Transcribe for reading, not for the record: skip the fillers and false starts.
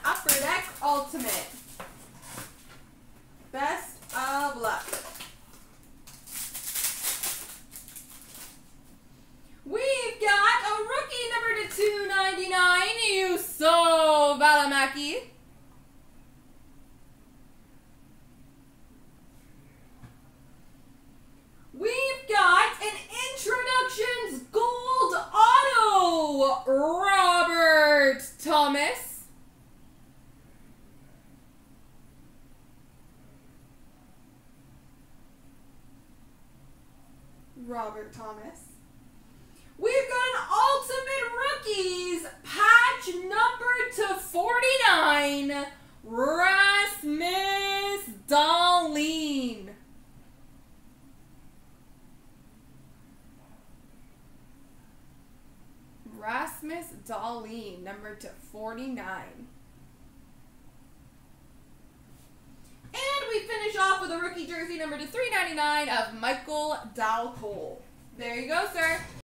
Upper Deck Ultimate. Best of luck. We've got a rookie number to 299, Yuso Valimaki. We've got an Introductions Gold Auto, Robert Thomas. Robert Thomas. We've got an Ultimate Rookies patch number to 49, Rasmus Dahlin. Rasmus Dahlin, number to 49. And we finish off with a rookie jersey number to 399 of Michael Dalcole. There you go, sir.